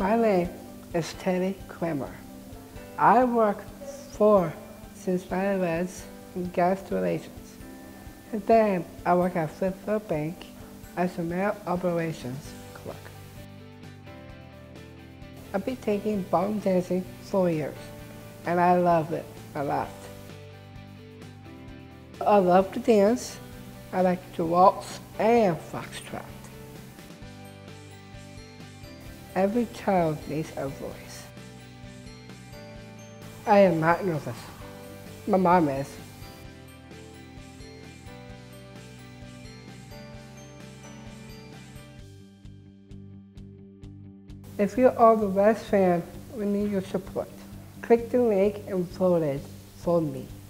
My name is Teddy Kremer. I work for since 9 events in guest relations. And then I work at Fifth Third Bank as a mail operations clerk. I've been taking ballroom dancing for years, and I love it a lot. I love to dance. I like to waltz and foxtrot. Every child needs a voice. I am not nervous. My mom is. If you are the best fan, we need your support. Click the link and vote for me.